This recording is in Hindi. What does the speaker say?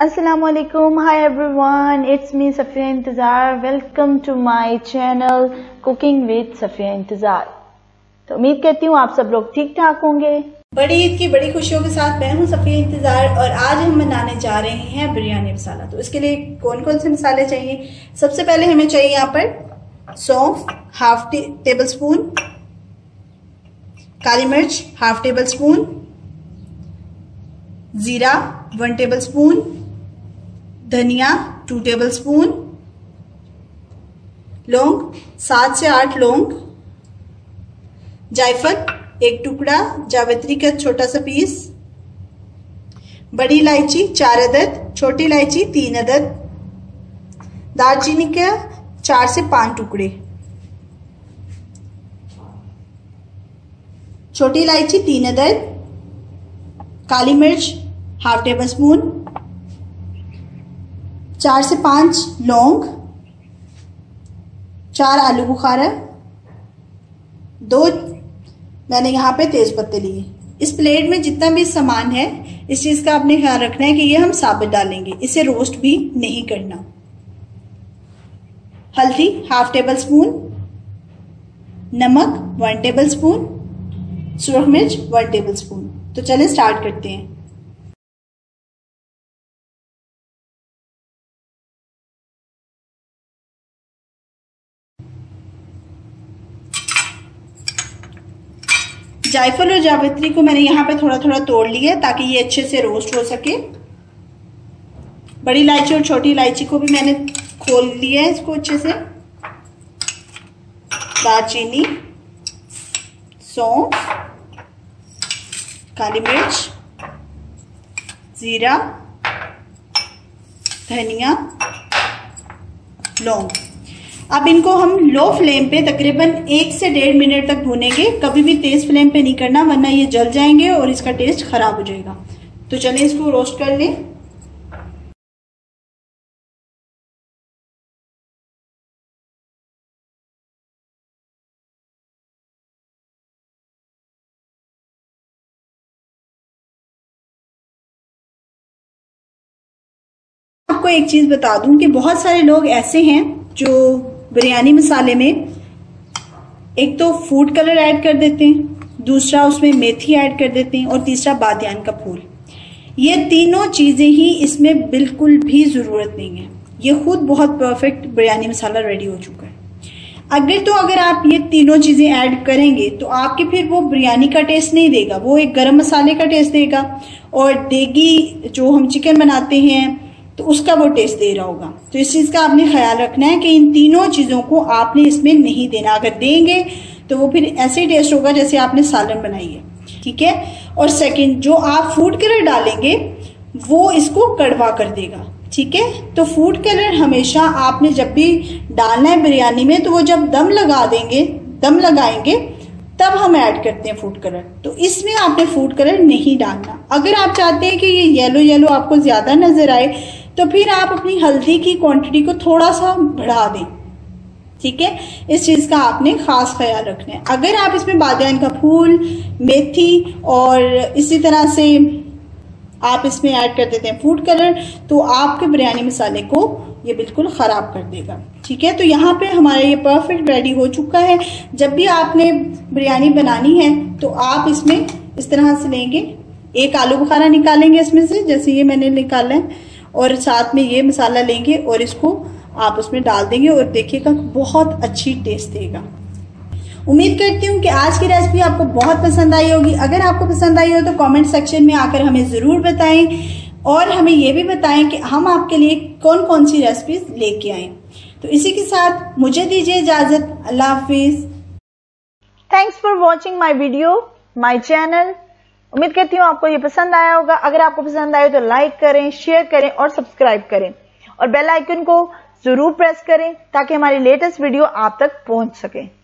Assalamualaikum. Hi everyone, it's me Safiya Intezar. Welcome to my channel cooking with Safiya Intezar. तो उम्मीद करती हूँ आप सब लोग ठीक ठाक होंगे. बड़ी ईद की बड़ी खुशियों के साथ मैं हूँ सफिया इंतजार और आज हम बनाने जा रहे हैं बिरयानी मसाला. तो इसके लिए कौन कौन से मसाले चाहिए? सबसे पहले हमें चाहिए यहाँ पर सौंफ हाफ टेबल स्पून, काली मिर्च हाफ टेबल स्पून, जीरा 1 टेबल स्पून, धनिया 2 टेबल स्पून, लौंग 7 से 8 लौंग, जायफल 1 टुकड़ा, जावित्री का छोटा सा पीस, बड़ी इलायची 4 अदद, छोटी इलायची 3 अदद, दालचीनी के 4 से 5 टुकड़े, छोटी इलायची 3 अदद, काली मिर्च हाफ टेबल स्पून, 4 से 5 लौंग, 4 आलू बुखारा, 2 मैंने यहाँ पे तेज पत्ते लिए. इस प्लेट में जितना भी सामान है इस चीज का आपने ख्याल रखना है कि ये हम साबुत डालेंगे, इसे रोस्ट भी नहीं करना. हल्दी हाफ टेबल स्पून, नमक 1 टेबल स्पून, सुरख मिर्च 1 टेबल स्पून. तो चलिए स्टार्ट करते हैं. जायफल और जावित्री को मैंने यहाँ पे थोड़ा थोड़ा तोड़ लिया ताकि ये अच्छे से रोस्ट हो सके. बड़ी इलायची और छोटी इलायची को भी मैंने खोल लिया है इसको अच्छे से. दालचीनी, सौंफ, काली मिर्च, जीरा, धनिया, लौंग. अब इनको हम लो फ्लेम पे तकरीबन 1 से 1.5 मिनट तक भूनेंगे. कभी भी तेज फ्लेम पे नहीं करना वरना ये जल जाएंगे और इसका टेस्ट खराब हो जाएगा. तो चलिए इसको रोस्ट कर लें. आपको एक चीज बता दूं कि बहुत सारे लोग ऐसे हैं जो बिरयानी मसाले में एक तो फूड कलर ऐड कर देते हैं, दूसरा उसमें मेथी ऐड कर देते हैं और तीसरा बादियान का फूल. ये तीनों चीजें ही इसमें बिल्कुल भी जरूरत नहीं है. ये खुद बहुत परफेक्ट बिरयानी मसाला रेडी हो चुका है. अगर आप ये तीनों चीजें ऐड करेंगे तो आपके फिर वो बिरयानी का टेस्ट नहीं देगा, वो एक गरम मसाले का टेस्ट देगा और देगी जो हम चिकन बनाते हैं तो उसका वो टेस्ट दे रहा होगा. तो इस चीज का आपने ख्याल रखना है कि इन तीनों चीजों को आपने इसमें नहीं देना. अगर देंगे तो वो फिर ऐसे टेस्ट होगा जैसे आपने सालन बनाई है. ठीक है. और सेकंड, जो आप फूड कलर डालेंगे वो इसको कड़वा कर देगा. ठीक है. तो फूड कलर हमेशा आपने जब भी डालना है बिरयानी में तो वो जब दम लगाएंगे तब हम ऐड करते हैं फूड कलर. तो इसमें आपने फूड कलर नहीं डालना. अगर आप चाहते हैं कि ये येलो येलो आपको ज्यादा नजर आए तो फिर आप अपनी हल्दी की क्वांटिटी को थोड़ा सा बढ़ा दें. ठीक है. इस चीज का आपने खास ख्याल रखना है. अगर आप इसमें बादियान का फूल, मेथी और इसी तरह से आप इसमें ऐड कर देते हैं फूड कलर तो आपके बिरयानी मसाले को ये बिल्कुल खराब कर देगा. ठीक है. तो यहाँ पे हमारा ये परफेक्ट रेडी हो चुका है. जब भी आपने बिरयानी बनानी है तो आप इसमें इस तरह से लेंगे, एक आलू बुखारा निकालेंगे इसमें से जैसे ये मैंने निकाला है और साथ में ये मसाला लेंगे और इसको आप उसमें डाल देंगे और देखिएगा बहुत अच्छी टेस्ट देगा. उम्मीद करती हूँ कि आज की रेसिपी आपको बहुत पसंद आई होगी. अगर आपको पसंद आई हो तो कमेंट सेक्शन में आकर हमें जरूर बताएं और हमें ये भी बताएं कि हम आपके लिए कौन कौन सी रेसिपीज लेके आए. तो इसी के साथ मुझे दीजिए इजाजत. अल्लाह हाफिज. Thanks for watching my video, my channel. उम्मीद करती हूँ आपको ये पसंद आया होगा. अगर आपको पसंद आए तो लाइक करें, शेयर करें और सब्सक्राइब करें और बेल आइकन को जरूर प्रेस करें ताकि हमारी लेटेस्ट वीडियो आप तक पहुंच सके.